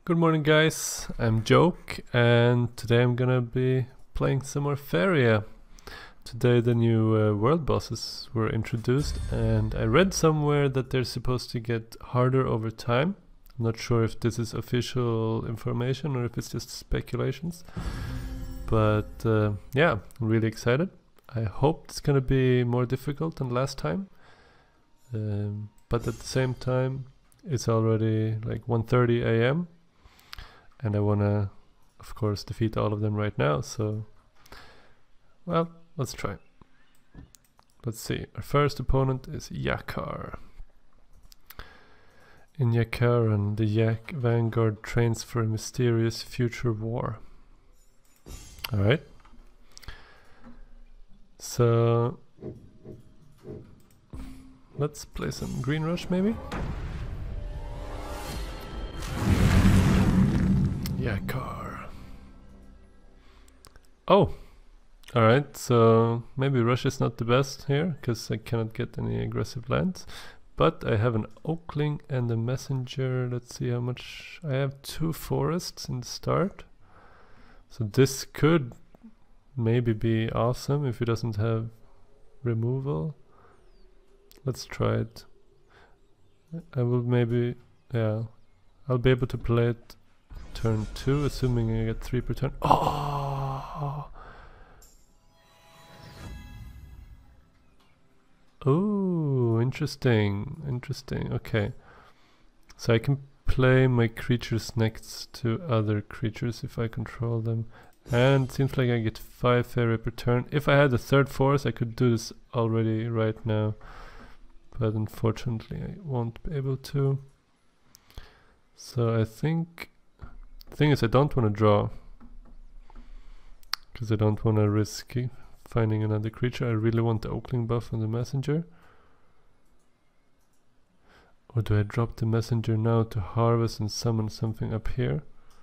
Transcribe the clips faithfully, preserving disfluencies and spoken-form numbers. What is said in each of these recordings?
Good morning, guys. I'm Joke, and today I'm gonna be playing some more Faeria. Today the new uh, world bosses were introduced, and I read somewhere that they're supposed to get harder over time. I'm not sure if this is official information or if it's just speculations, but uh, yeah, I'm really excited. I hope it's gonna be more difficult than last time, um, but at the same time it's already like one thirty a m and I wanna, of course, defeat all of them right now, so well, let's try. Let's see, our first opponent is Yakar. In Yakaran, the Yak Vanguard trains for a mysterious future war. Alright. So let's play some Green Rush maybe? Yakar. Oh! Alright, so maybe Rush is not the best here, because I cannot get any aggressive lands. But I have an Oakling and a Messenger. Let's see how much... I have two forests in the start. So this could maybe be awesome if it doesn't have removal. Let's try it. I will maybe... yeah. I'll be able to play it turn two, assuming I get three per turn. Oh! Oh, interesting, interesting. Okay, so I can play my creatures next to other creatures if I control them, and it seems like I get five Faeria per turn. If I had a third force, I could do this already right now, but unfortunately I won't be able to. So I think the thing is, I don't want to draw because I don't want to risk finding another creature. I really want the Oakling buff on the Messenger. Or do I drop the Messenger now to harvest and summon something up here?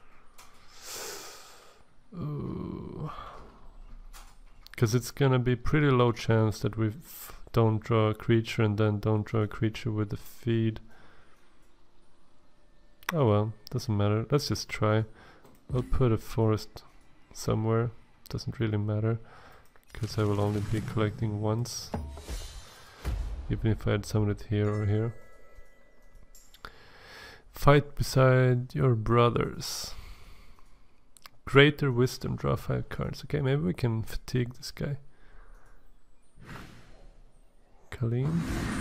Because it's gonna be pretty low chance that we don't draw a creature and then don't draw a creature with the feed. Oh well, doesn't matter. Let's just try. I'll put a forest somewhere. Doesn't really matter, because I will only be collecting once, even if I had summoned it here or here. Fight beside your brothers. Greater wisdom, draw five cards. Okay, maybe we can fatigue this guy. Kalim.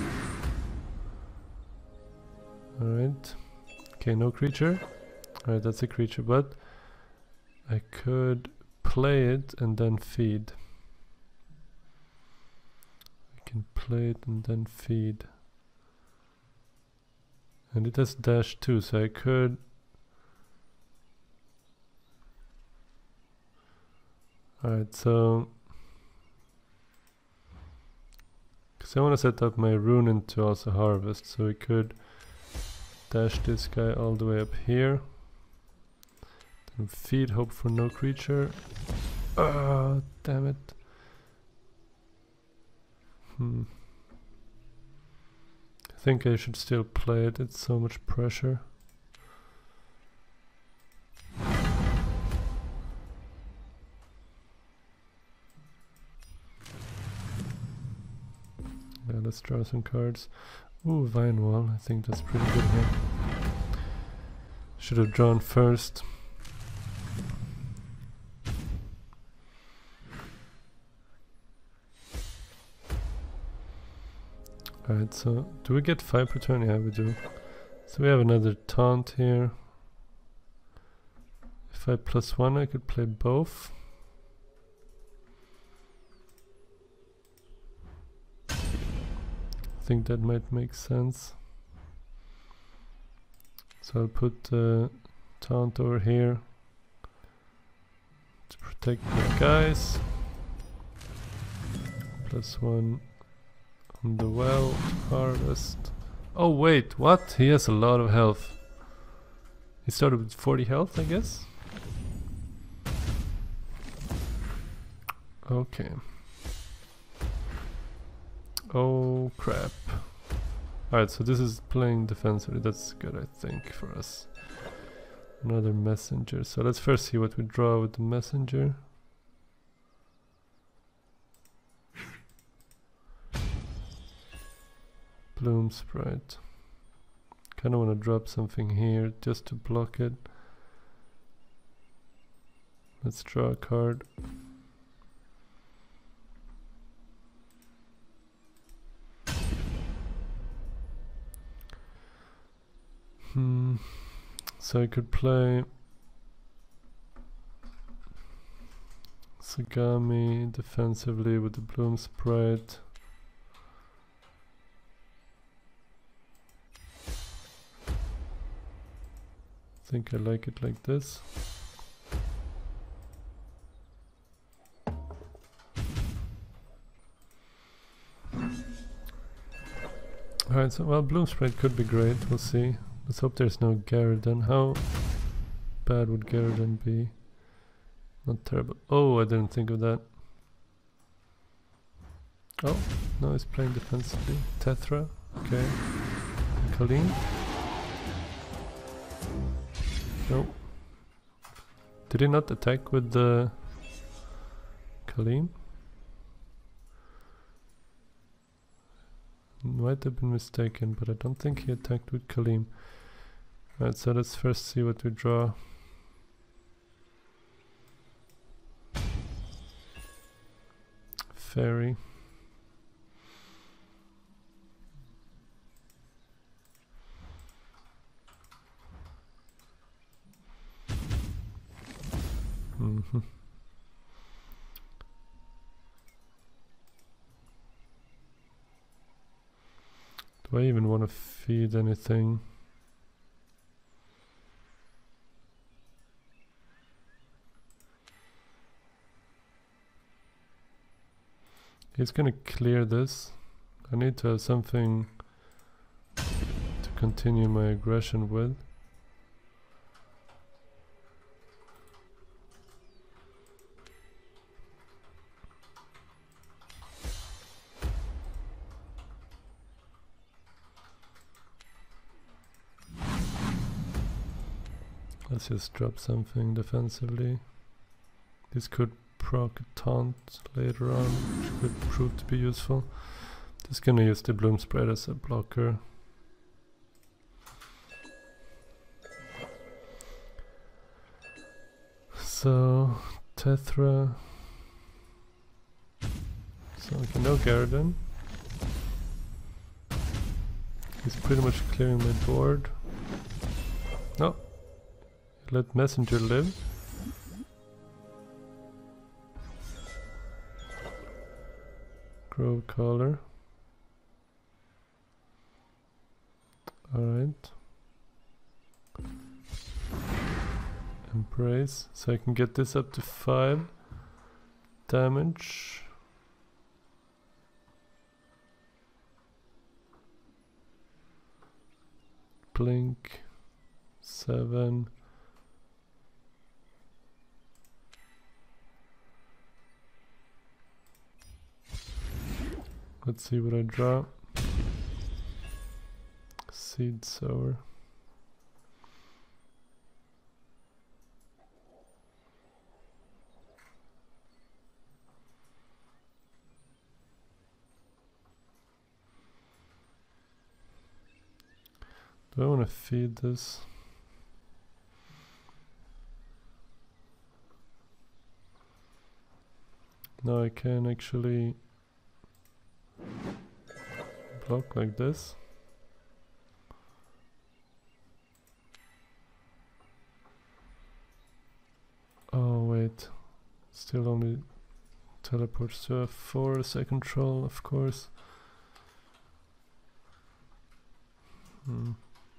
Alright. Okay, no creature. Alright, that's a creature, but I could play it and then feed. I can play it and then feed. And it has dash too, so I could... Alright, so... because I want to set up my Runen to also harvest, so we could dash this guy all the way up here. Then feed, hope for no creature. Oh, damn it. Hmm. I think I should still play it, it's so much pressure. Yeah, let's draw some cards. Ooh, Vine Wall, I think that's pretty good here. Should have drawn first. Alright, so do we get five per turn? Yeah, we do. So we have another taunt here. If I plus one, I could play both. I think that might make sense. So I'll put the uh, taunt over here to protect my guys. Plus one on the well, harvest. Oh wait, what? He has a lot of health. He started with forty health, I guess? Okay. Oh crap. Alright, so this is playing defensively, that's good I think for us. Another messenger. So let's first see what we draw with the messenger. Bloom Sprite. Kinda wanna drop something here just to block it. Let's draw a card. Hmm. So I could play Sagami defensively with the Bloom Sprite. I think I like it like this. Alright, so well, Bloom Sprite could be great, we'll see. Let's hope there's no Garridan. How bad would Garridan be? Not terrible. Oh, I didn't think of that. Oh, no, he's playing defensively. Tetra, okay. Colleen. No. Did he not attack with the Colleen? Might have been mistaken, but I don't think he attacked with Kaleem. Alright, so let's first see what we draw. Fairy. Mm-hmm. Do I even want to feed anything? He's gonna clear this. I need to have something to continue my aggression with. Let's just drop something defensively. This could proc a taunt later on, which could prove to be useful. Just gonna use the Bloom Sprite as a blocker. So, Tetra. So, I can no Garridan. He's pretty much clearing my board. No. Let Messenger live. Grove Caller. Alright. Embrace. So I can get this up to five damage. Blink. Seven. Let's see what I draw. Seed Sower. Do I want to feed this? No, I can actually block like this. Oh wait, still only teleports to F four as I control, of course. Hmm.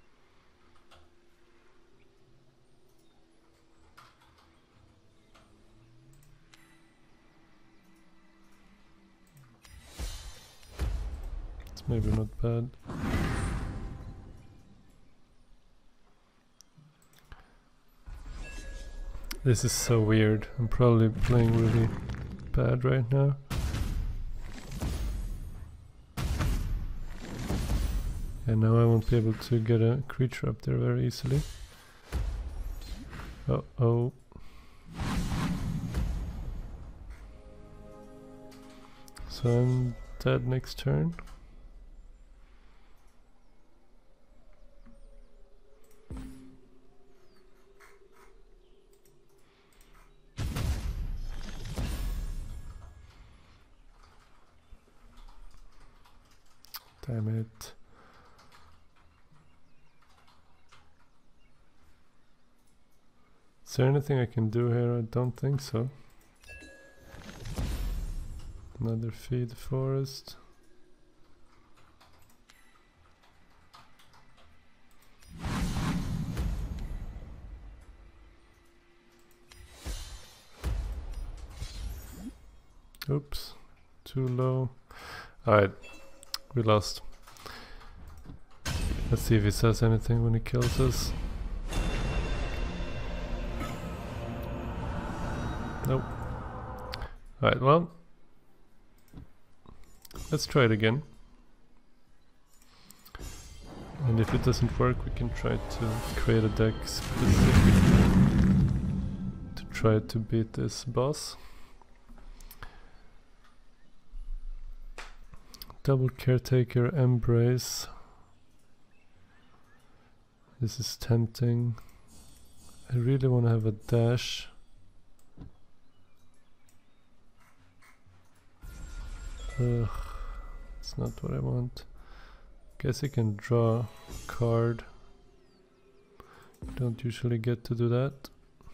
It's maybe not bad. This is so weird. I'm probably playing really bad right now. And now I won't be able to get a creature up there very easily. Uh oh. So I'm dead next turn. Damn it. Is there anything I can do here? I don't think so. Another feed the forest. Oops, too low. Alright, we lost. Let's see if he says anything when he kills us. Nope. Alright, well, let's try it again. And if it doesn't work, we can try to create a deck specifically to try to beat this boss. Double Caretaker Embrace. This is tempting. I really want to have a dash. Ugh, it's not what I want. Guess I can draw a card. Don't usually get to do that.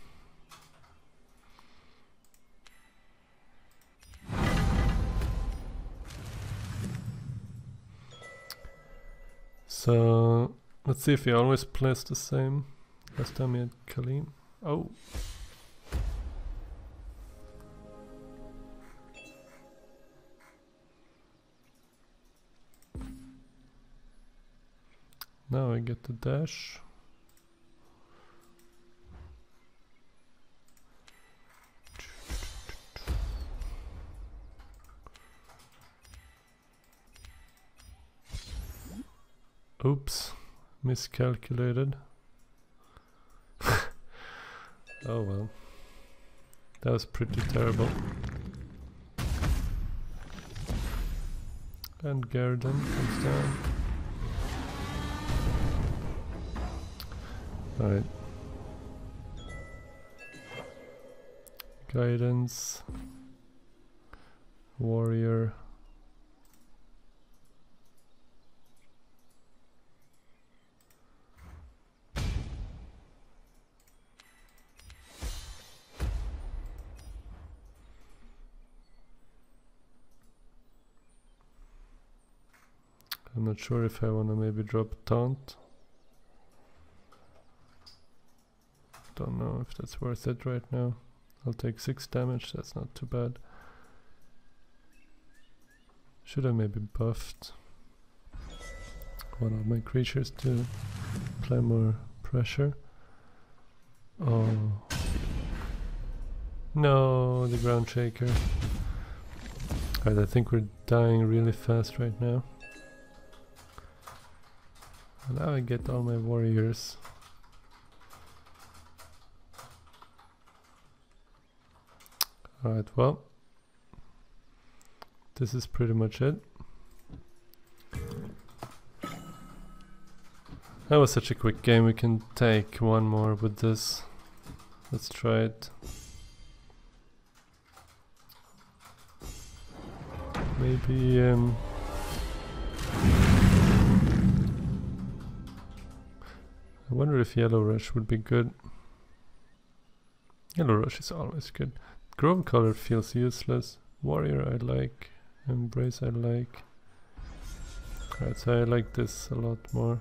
So let's see if he always plays the same. Last time he had Kalim. Oh. Now I get the dash. Oops, miscalculated. Oh well, that was pretty terrible. And Garden comes down. Alright. Guidance. Warrior. I'm not sure if I want to maybe drop Taunt. Don't know if that's worth it right now. I'll take six damage, that's not too bad. Should have maybe buffed one of my creatures to apply more pressure. Oh. No, the Ground Shaker. Alright, I think we're dying really fast right now. And now I get all my warriors. Alright, well, this is pretty much it. That was such a quick game, we can take one more with this. Let's try it. Maybe um, I wonder if Yellow Rush would be good. Yellow Rush is always good. Grove Color feels useless. Warrior I like. Embrace I like. Alright, so I like this a lot more.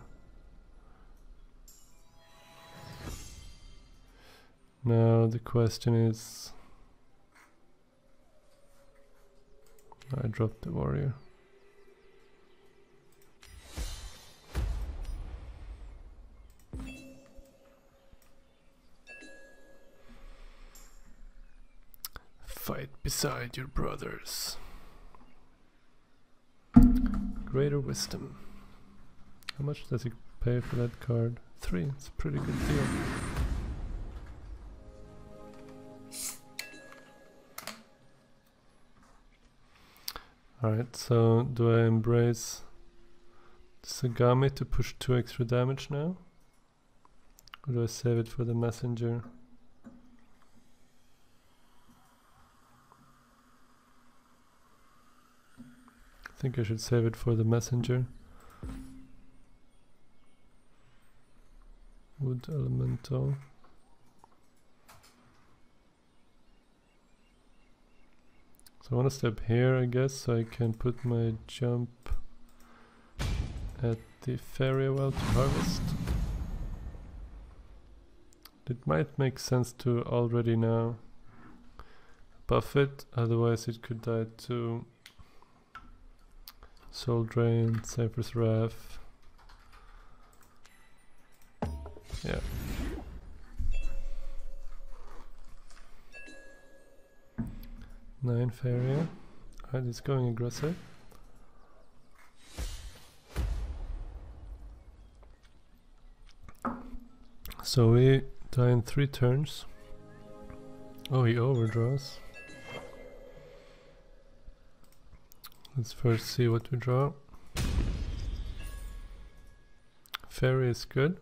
Now the question is... I dropped the warrior. Fight beside your brothers. Greater Wisdom. How much does he pay for that card? Three. It's a pretty good deal. Alright, so do I embrace Sagami to push two extra damage now? Or do I save it for the messenger? I think I should save it for the messenger. Wood elemental. So I want to step here, I guess, so I can put my jump at the Faeria well to harvest. It might make sense to already now buff it, otherwise it could die to Soul Drain, Cypher's Wrath. Yeah. Nine Faeria. Alright, it's going aggressive. So we die in three turns. Oh, he overdraws. Let's first see what we draw. Fairy is good.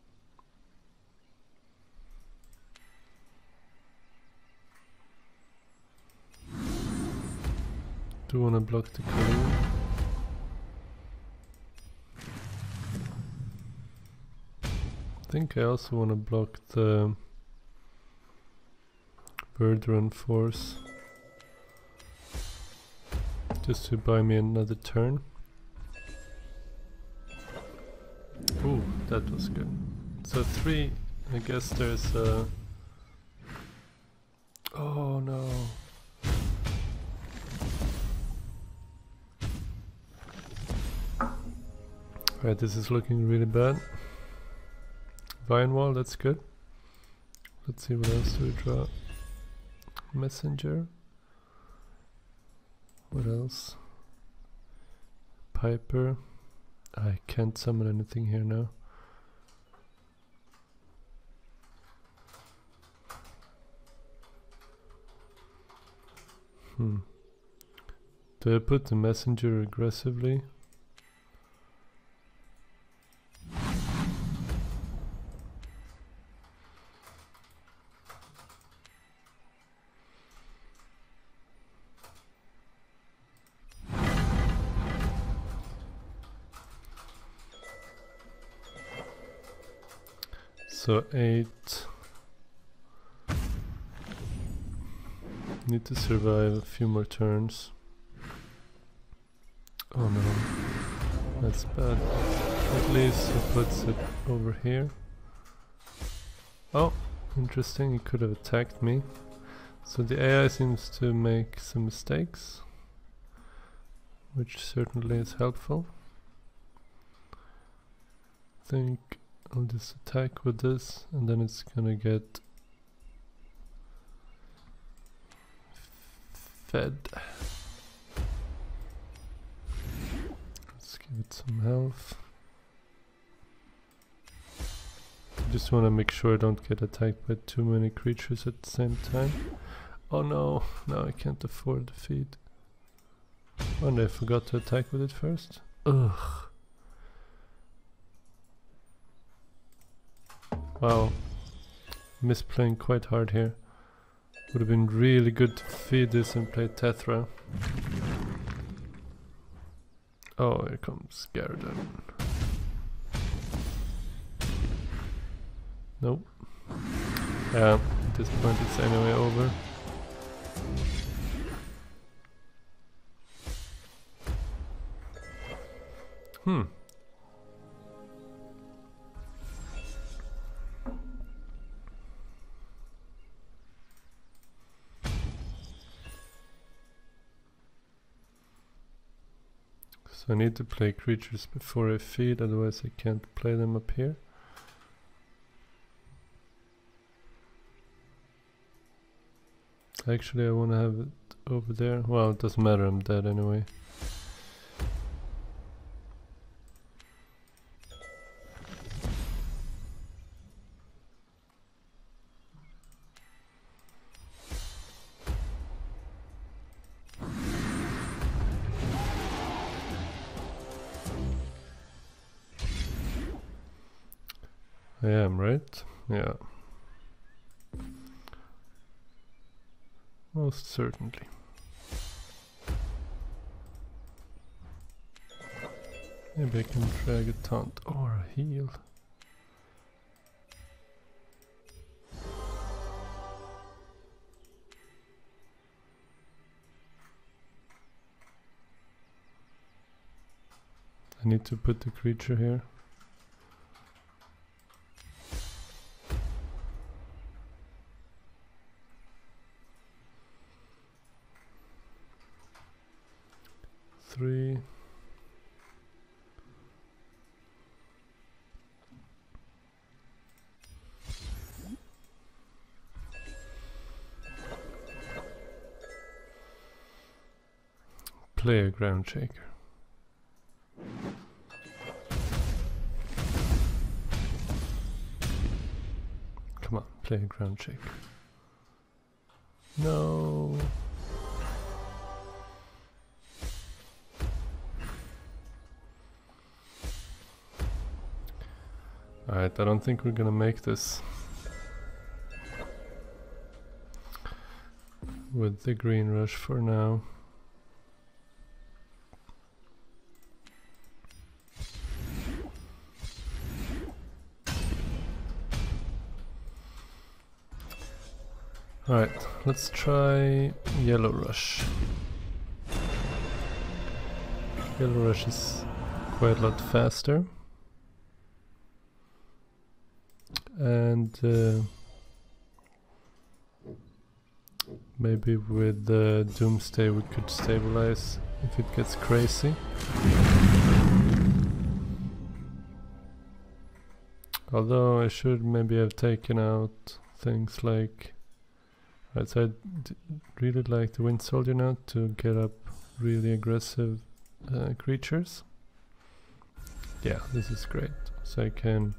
Do want to block the Kaloo. I think I also want to block the Verdurun Force, just to buy me another turn. Ooh, that was good. So three, I guess there's a... Oh no. Right, this is looking really bad. Vine Wall, that's good. Let's see what else do we draw. Messenger. What else? Piper. I can't summon anything here now. Hmm. Do I put the messenger aggressively? So eight. Need to survive a few more turns. Oh no, that's bad. At least he puts it over here. Oh, interesting, he could have attacked me. So the A I seems to make some mistakes, which certainly is helpful. I think I'll just attack with this, and then it's gonna get fed. Let's give it some health. I just want to make sure I don't get attacked by too many creatures at the same time. Oh no, now I can't afford the feed. Oh, and I forgot to attack with it first. Ugh. Wow, misplaying quite hard here. Would have been really good to feed this and play Tetra. Oh, here comes Garden. Nope. Yeah, at this point it's anyway over. Hmm. So I need to play creatures before I feed, otherwise I can't play them up here. Actually, I want to have it over there. Well, it doesn't matter, I'm dead anyway. I am, right? Yeah. Most certainly. Maybe I can drag a taunt or a heal. I need to put the creature here. Three. Play a ground shaker. Come on, play a ground shaker. No. Alright, I don't think we're gonna make this with the green rush for now. Alright, let's try Yellow Rush. Yellow Rush is quite a lot faster. And uh, maybe with the Doomsday we could stabilize if it gets crazy. Although I should maybe have taken out things like... Right, so I d really like the Wind Soldier now to get up really aggressive uh, creatures. Yeah, this is great. So I can...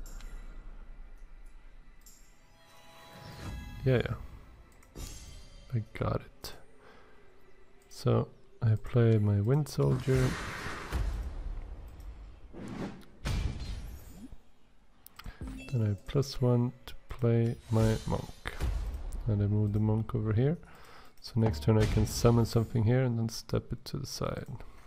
Yeah, yeah. I got it. So I play my Wind Soldier. Then I plus one to play my Monk. And I move the Monk over here. So next turn I can summon something here and then step it to the side.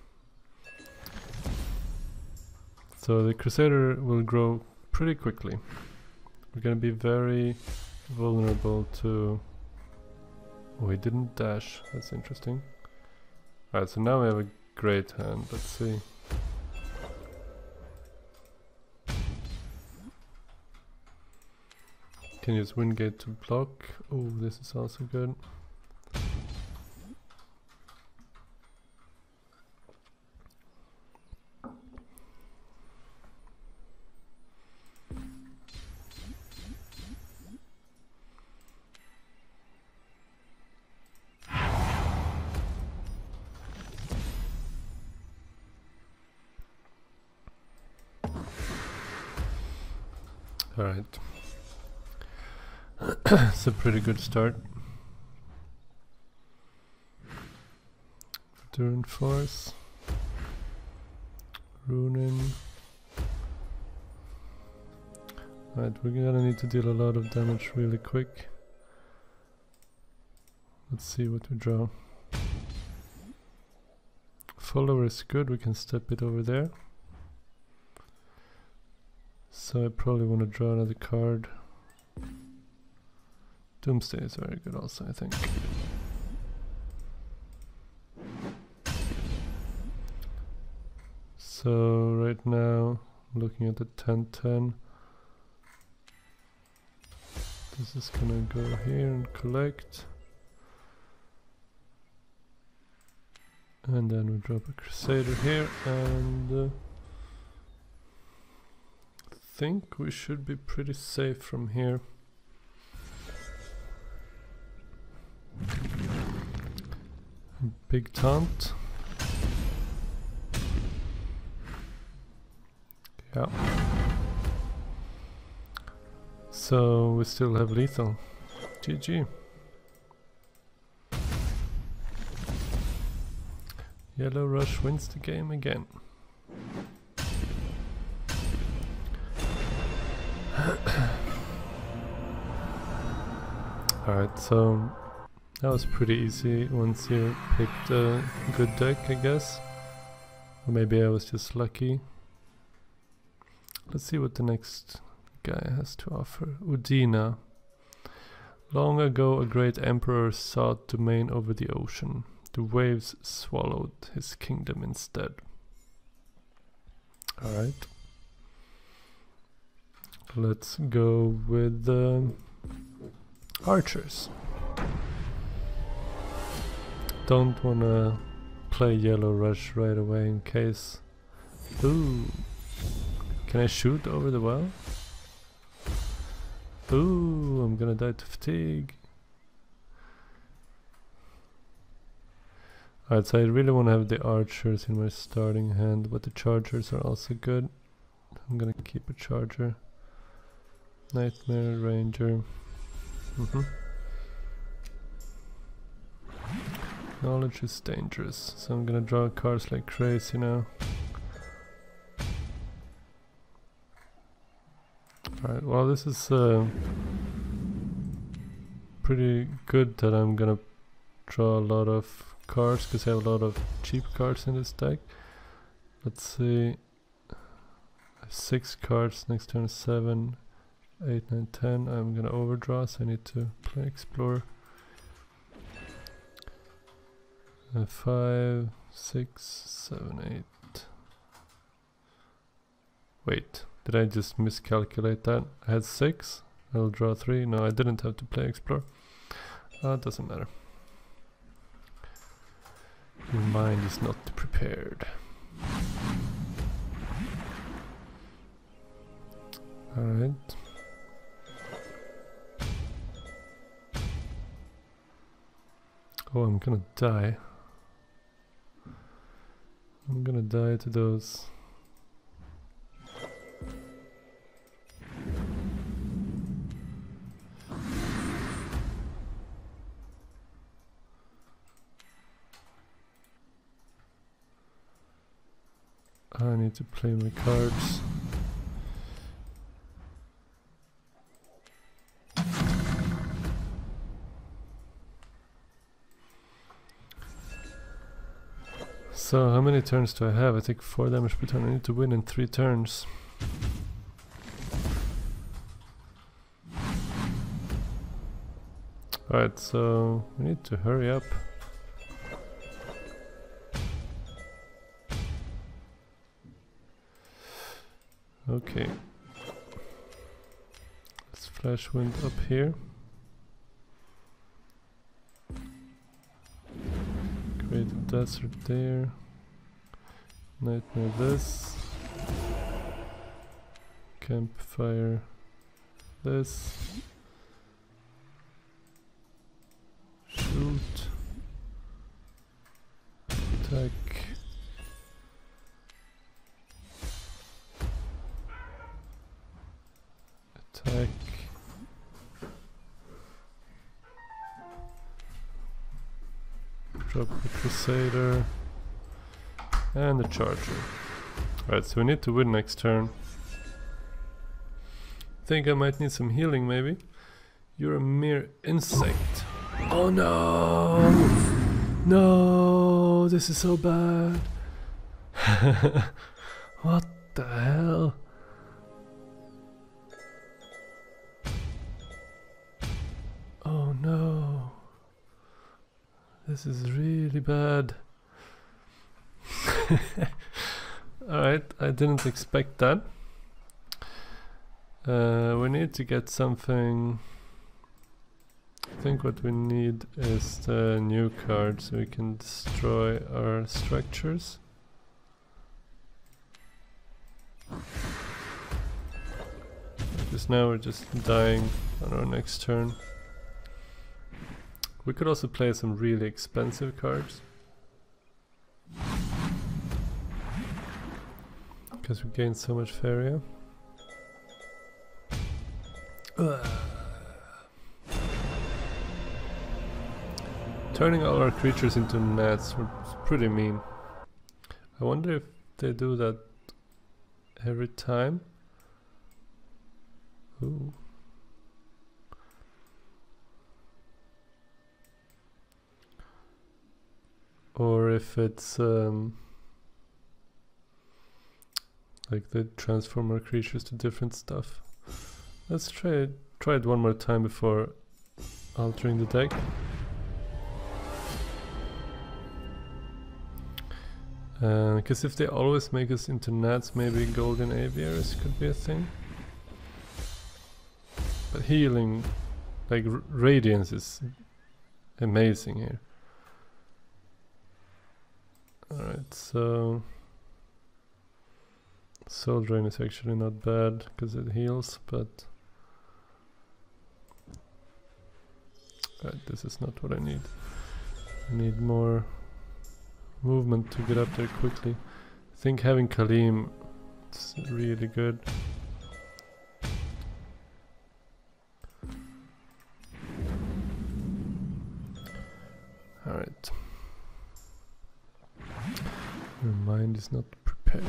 So the Crusader will grow pretty quickly. We're gonna be very vulnerable to... Oh, he didn't dash. That's interesting. Alright, so now we have a great hand. Let's see. Can use Windgate to block. Oh, this is also good. All right. It's a pretty good start. Turn Force. Runin. Right, we're gonna need to deal a lot of damage really quick. Let's see what we draw. Follower is good, we can step it over there. So I probably want to draw another card. Doomsday is very good also, I think. So right now, looking at the ten ten. This is gonna go here and collect. And then we drop a Crusader here, and uh, I think we should be pretty safe from here. Big taunt. Yeah. So we still have lethal. G G. Yellow Rush wins the game again. Alright, so that was pretty easy once you picked a good deck, I guess. Or maybe I was just lucky. Let's see what the next guy has to offer. Udina. Long ago a great emperor sought domain over the ocean. The waves swallowed his kingdom instead. Alright. Let's go with the archers. Don't wanna play Yellow Rush right away in case... Ooh. Can I shoot over the well? Ooh, I'm gonna die to fatigue. Alright, so I really want to have the archers in my starting hand, but the chargers are also good. I'm gonna keep a charger. Nightmare, ranger. Mm-hmm. Knowledge is dangerous, so I'm gonna draw cards like crazy now. Alright, well this is uh, pretty good that I'm gonna draw a lot of cards because I have a lot of cheap cards in this deck. Let's see, I have six cards, next turn is seven, eight, nine, ten. I'm gonna overdraw, so I need to play Explorer. Uh, five, six, seven, eight. Wait, did I just miscalculate that? I had six, I'll draw three. No, I didn't have to play Explore. Uh, it doesn't matter. Your mind is not prepared. Alright. Oh, I'm gonna die. I'm gonna die to those. I need to play my cards. So how many turns do I have? I take four damage per turn. I need to win in three turns. Alright, so we need to hurry up. Okay. Let's Flash Wind up here. Create a desert there. Nightmare this. Campfire this. Shoot. Attack. Attack. Drop the Crusader. And the Charger. Alright, so we need to win next turn. Think I might need some healing maybe. You're a mere insect. Oh no! No! This is so bad! What the hell? Oh no! This is really bad. Alright, I didn't expect that. Uh, we need to get something. I think what we need is the new card so we can destroy our structures. Because now we're just dying on our next turn. We could also play some really expensive cards. Because we gain so much Faeria. Ugh. Turning all our creatures into gnats was pretty mean. I wonder if they do that every time. Ooh. or if it's um, like they transform our creatures to different stuff. Let's try it, try it one more time before altering the deck. Because uh, if they always make us into gnats, maybe golden aviaries could be a thing. But healing, like r radiance, is amazing here. Alright, so Soul Drain is actually not bad because it heals, but right, this is not what I need. I need more movement to get up there quickly. I think having Kaleem is really good. Alright. Your mind is not prepared.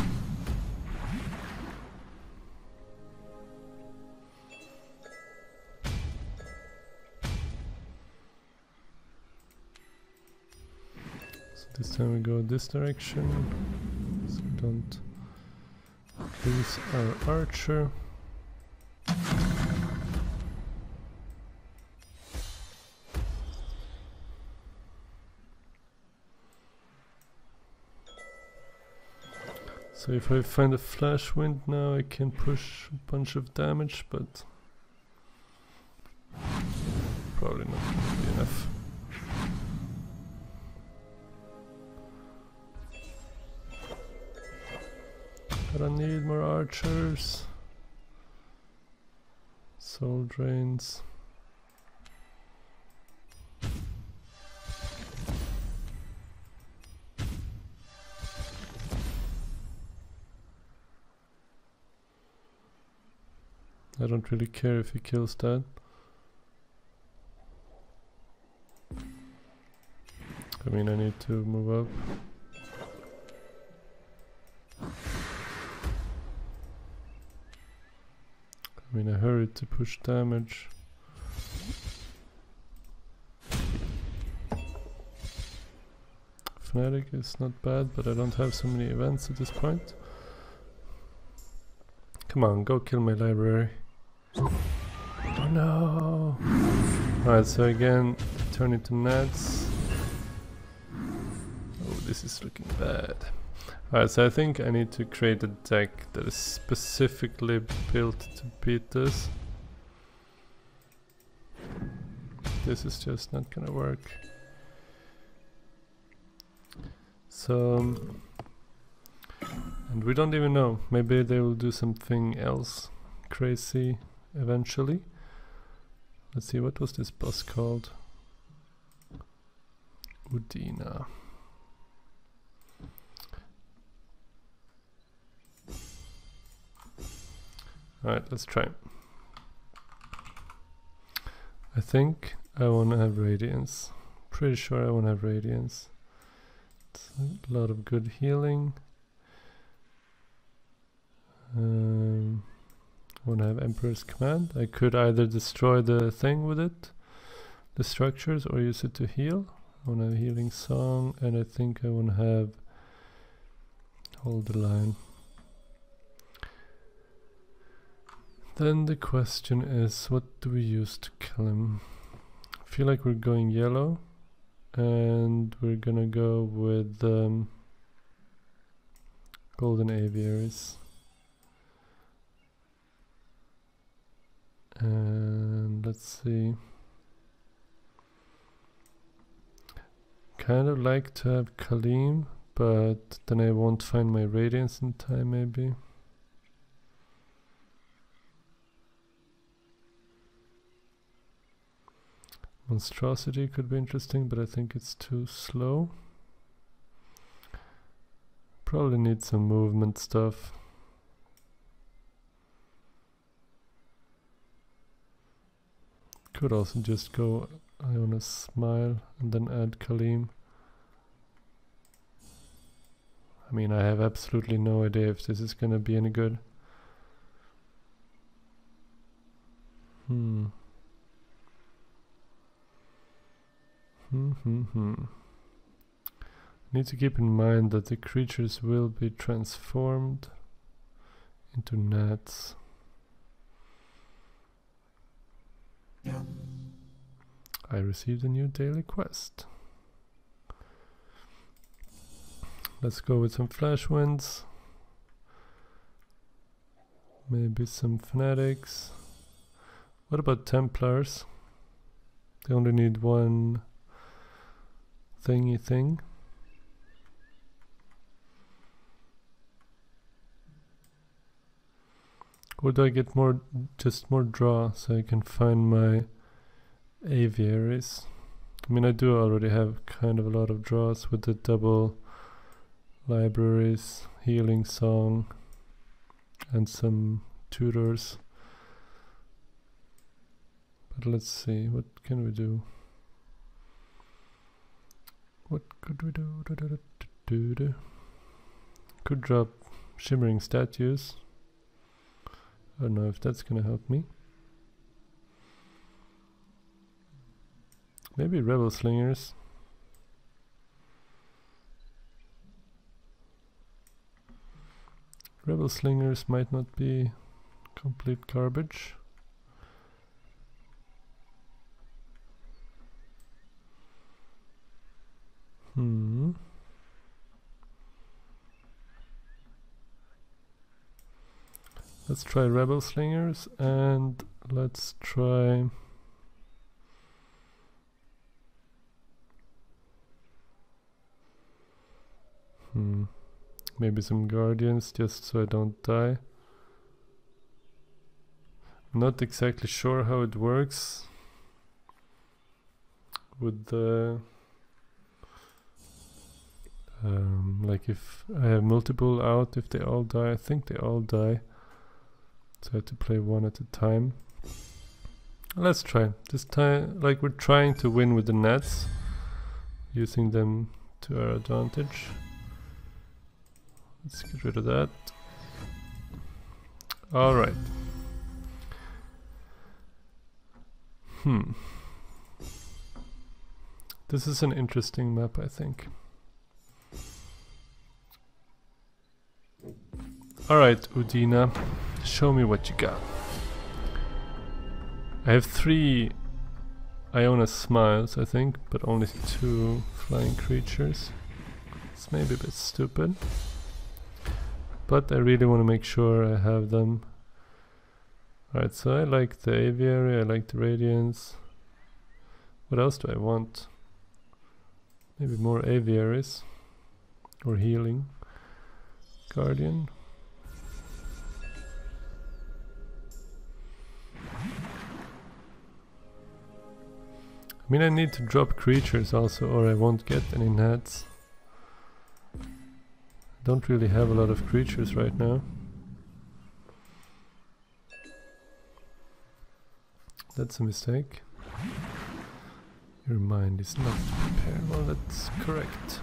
So this time we go this direction, so we don't lose our archer. So if I find a flash wind now, I can push a bunch of damage, but probably not gonna be enough. But I need more archers. Soul drains. I don't really care if he kills that. I mean, I need to move up. I mean, I hurried to push damage. Fnatic is not bad, but I don't have so many events at this point. Come on, go kill my library. Oh no! Alright, so again, turn into gnats. Oh, this is looking bad. Alright, so I think I need to create a deck that is specifically built to beat this. This is just not gonna work. So, and we don't even know. Maybe they will do something else crazy eventually. Let's see, what was this boss called? Udina. Alright, let's try. I think I want to have Radiance. Pretty sure I want to have Radiance. It's a lot of good healing. Um, I want to have Emperor's Command. I could either destroy the thing with it, the structures, or use it to heal. I want to have Healing Song, and I think I want to have Hold the Line. Then the question is, what do we use to kill him? I feel like we're going yellow, and we're gonna go with um, Golden Aviaries. And let's see. Kind of like to have Kaleem, but then I won't find my Radiance in time, maybe. Monstrosity could be interesting, but I think it's too slow. Probably need some movement stuff. Could also just go I wanna smile and then add Kaleem. I mean, I have absolutely no idea if this is gonna be any good. Hmm. Hmm, hmm, hmm. Need to keep in mind that the creatures will be transformed into gnats. Yeah. I received a new daily quest. Let's go with some flash winds. Maybe some fanatics. What about Templars? They only need one thingy thing. Or do I get more, just more draw so I can find my aviaries? I mean, I do already have kind of a lot of draws with the double libraries, healing song, and some tutors. But let's see, what can we do? What could we do? Do, do, do, do, do. Could drop shimmering statues. I don't know if that's gonna help me. Maybe Rebel Slingers. Rebel Slingers might not be complete garbage. Hmm. Let's try Rebel Slingers and let's try hmm maybe some Guardians just so I don't die. I'm not exactly sure how it works with the um, like if I have multiple out, if they all die. I think they all die. So I have to play one at a time. Let's try. This time, like we're trying to win with the nets, using them to our advantage. Let's get rid of that. Alright. Hmm. This is an interesting map, I think. Alright, Udina. Show me what you got. I have three Iona Smiles, I think, but only two flying creatures. It's maybe a bit stupid. But I really want to make sure I have them. Alright, so I like the Aviary, I like the Radiance. What else do I want? Maybe more Aviaries. Or healing. Guardian. I mean, I need to drop creatures also, or I won't get any nats. Don't really have a lot of creatures right now. That's a mistake. Your mind is not prepared. Well, that's correct.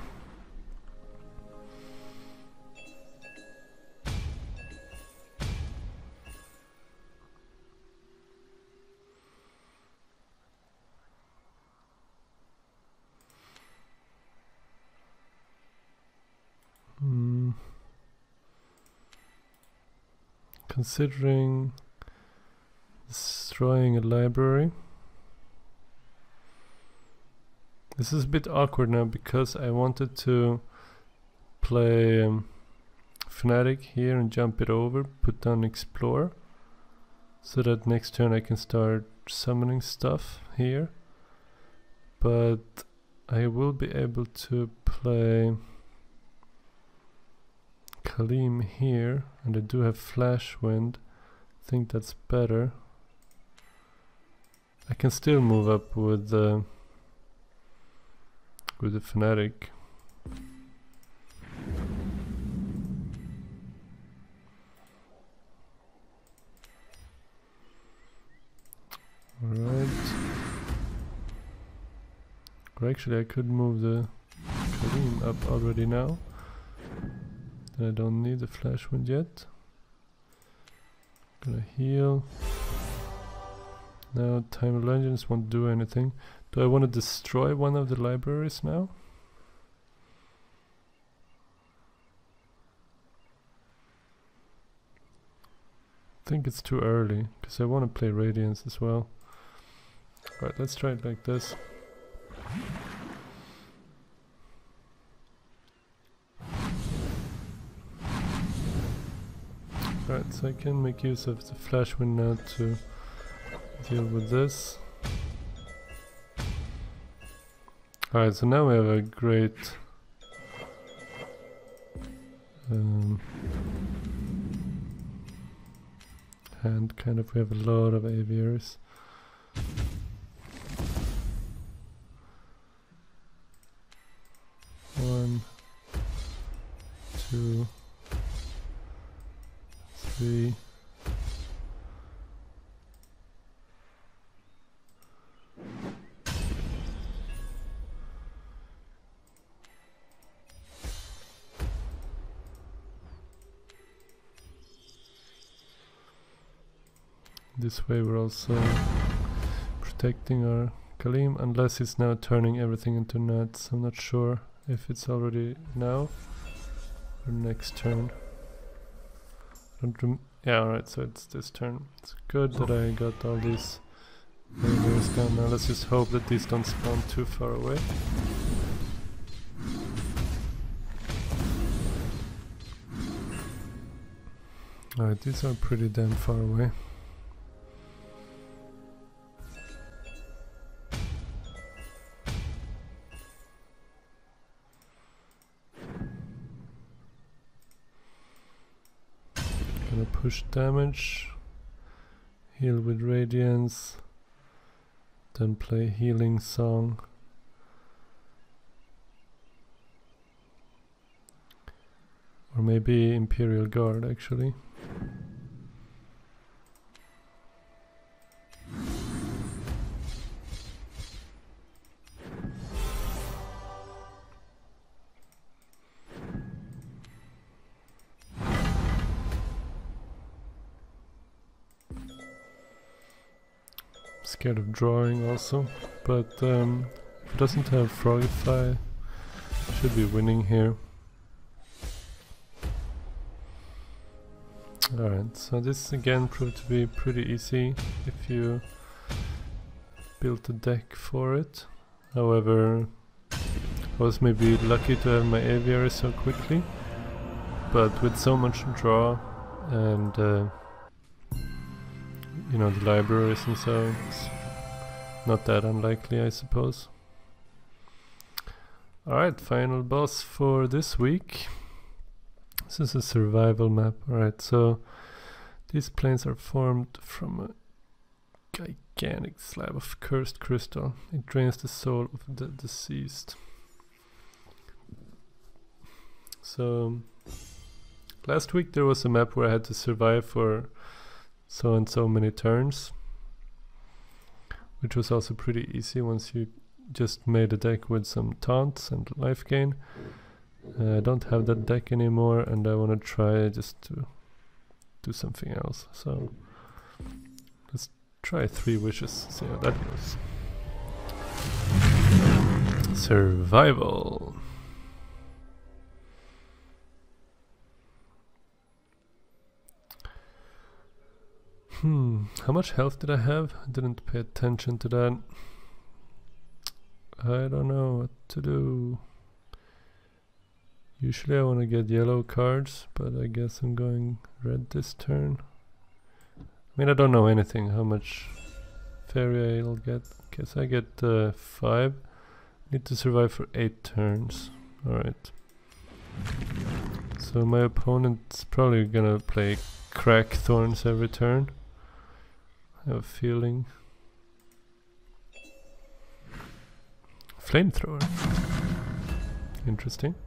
Hmm. Considering destroying a library. This is a bit awkward now because I wanted to play um, Fnatic here and jump it over, put down Explore, so that next turn I can start summoning stuff here. But I will be able to play Kaleem here, and I do have Flash Wind. I think that's better. I can still move up with the with the Fnatic. Alright. Or actually I could move the Kaleem up already now. Then I don't need the Flash Wind yet. Gonna heal. Now Time of Legends won't do anything. Do I want to destroy one of the libraries now? think it's too early, because I want to play Radiance as well. Right, let's try it like this. Right, so I can make use of the Flash Wind now to deal with this. Alright, so now we have a great um, hand, kind of. We have a lot of aviaries. One, two, three. This way we're also protecting our Kaleem, unless he's now turning everything into nuts. I'm not sure if it's already now or next turn. Don't rem yeah, alright, so it's this turn. It's good that I got all these areas down. Now let's just hope that these don't spawn too far away. Alright, these are pretty damn far away. Gonna push damage, heal with Radiance, then play Healing Song. Or maybe Imperial Guard, actually. Scared of drawing also, but um, if it doesn't have Frogify, should be winning here. Alright, so this again proved to be pretty easy if you built a deck for it. However, I was maybe lucky to have my aviary so quickly, but with so much draw and uh, you know, the libraries and so, it's not that unlikely, I suppose. Alright, final boss for this week. This is a survival map. Alright, so these planes are formed from a gigantic slab of cursed crystal. It drains the soul of the deceased. So last week there was a map where I had to survive for so and so many turns, which was also pretty easy once you just made a deck with some taunts and life gain. Uh, I don't have that deck anymore, and I want to try just to do something else. So let's try three wishes, see how that goes. Survival. Hmm, how much health did I have? I didn't pay attention to that. I don't know what to do. Usually I want to get yellow cards, but I guess I'm going red this turn. I mean, I don't know anything, how much fairy I'll get. Guess I get uh, five. Need to survive for eight turns. Alright. So my opponent's probably gonna play Crack Thorns every turn. I have a feeling. Flamethrower. Interesting.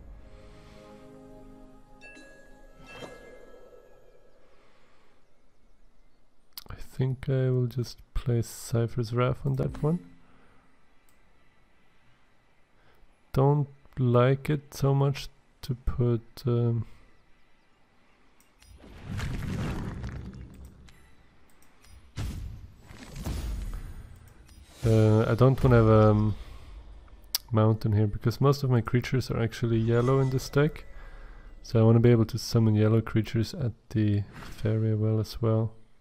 I think I will just play Cypher's Wrath on that one. Don't like it so much to put um, uh, I don't want to have a um, mountain here, because most of my creatures are actually yellow in this deck, so I want to be able to summon yellow creatures at the fairy well as well.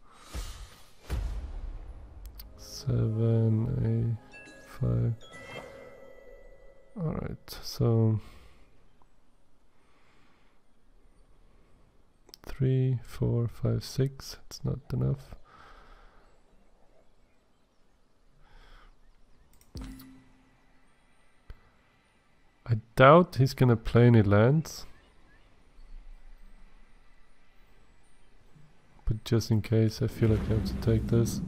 seven, a five. Alright, so three, four, five, six. It's not enough. I doubt he's gonna play any lands. But just in case, I feel like I have to take this.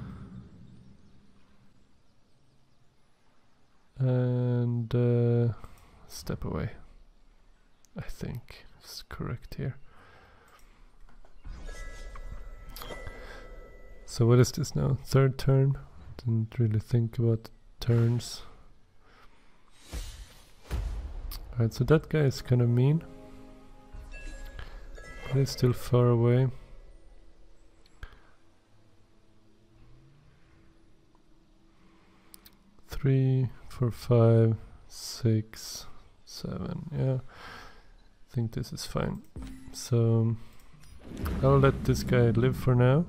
And uh, step away. I think it's correct here. So what is this now? Third turn? Didn't really think about the turns. Alright, so that guy is kind of mean. But he's still far away. Three, four, five, six, seven. Yeah, I think this is fine. So I'll let this guy live for now.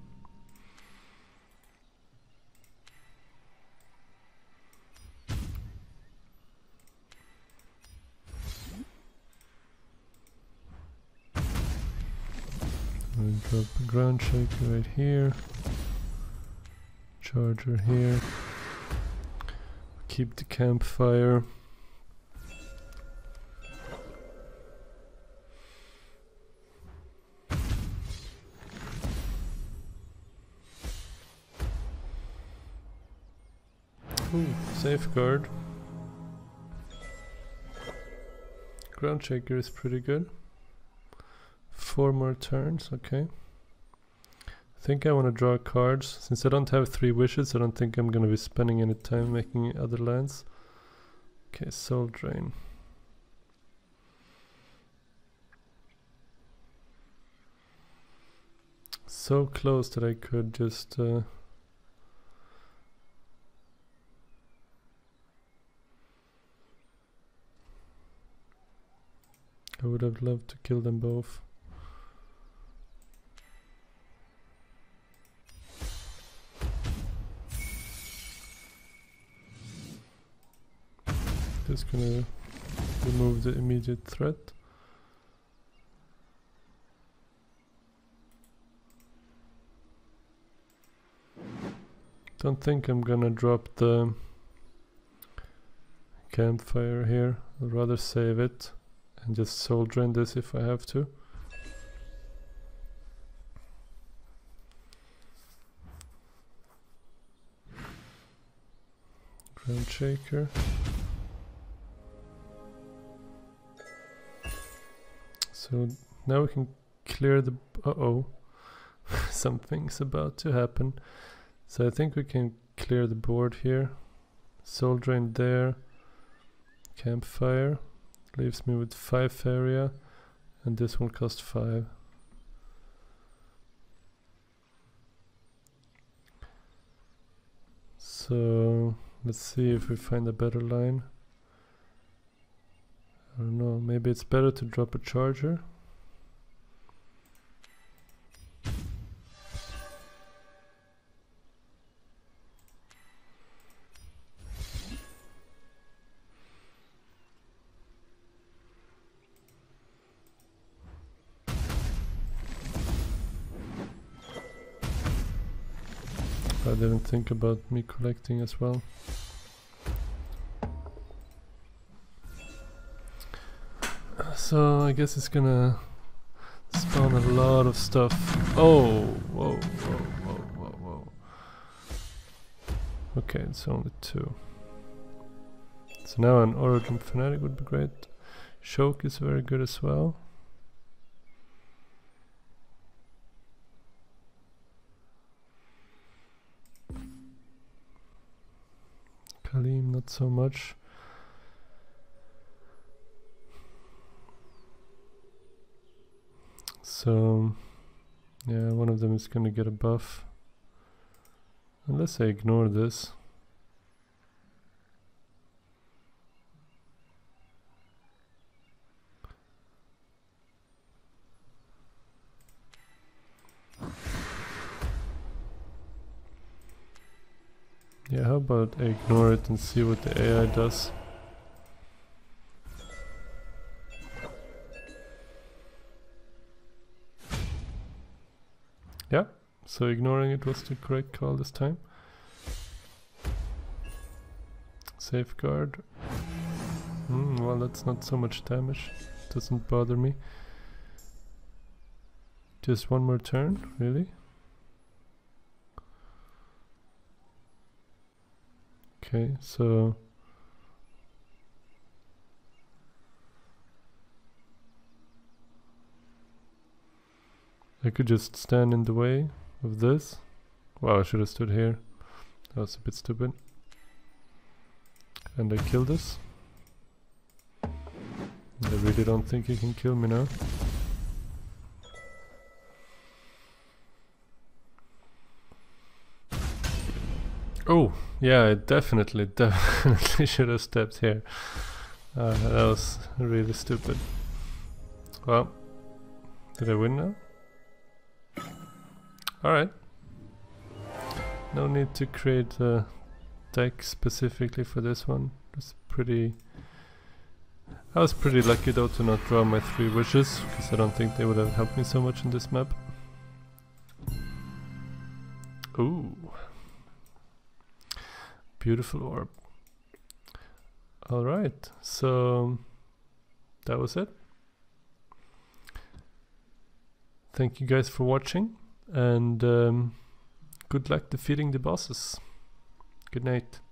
We'll drop a ground shaker right here. Charger here. Keep the campfire. Ooh, safeguard. Ground shaker is pretty good. Four more turns, okay. I think I want to draw cards. Since I don't have three wishes, I don't think I'm going to be spending any time making other lands. Okay, Soul Drain. So close that I could just... Uh, I would have loved to kill them both. Just gonna remove the immediate threat. Don't think I'm gonna drop the campfire here. I'd rather save it and just soul drain this if I have to. Ground shaker. So now we can clear the... Uh-oh. Something's about to happen. So I think we can clear the board here. Soul Drain there. Campfire. Leaves me with five area. And this will cost five. So let's see if we find a better line. I don't know, maybe it's better to drop a charger. I didn't think about me collecting as well. So I guess it's gonna spawn a lot of stuff. Oh, whoa, whoa, whoa, whoa, whoa. Okay, it's only two. So now an Origin Fanatic would be great. Choke is very good as well. Kaleem, not so much. So, yeah, one of them is gonna get a buff. Unless I ignore this. Yeah, how about I ignore it and see what the A I does? Yeah, so ignoring it was the correct call this time. Safeguard. Mm, well, that's not so much damage. Doesn't bother me. Just one more turn, really? Okay, so I could just stand in the way of this. Wow, I should have stood here. That was a bit stupid. And I kill this. I really don't think he can kill me now. Oh, yeah, I definitely, definitely should have stepped here. Uh, that was really stupid. Well, did I win now? Alright. No need to create a deck specifically for this one. It's pretty... I was pretty lucky though to not draw my three wishes, because I don't think they would have helped me so much in this map. Ooh. Beautiful orb. Alright, so that was it. Thank you guys for watching, and um, good luck defeating the bosses. Good night.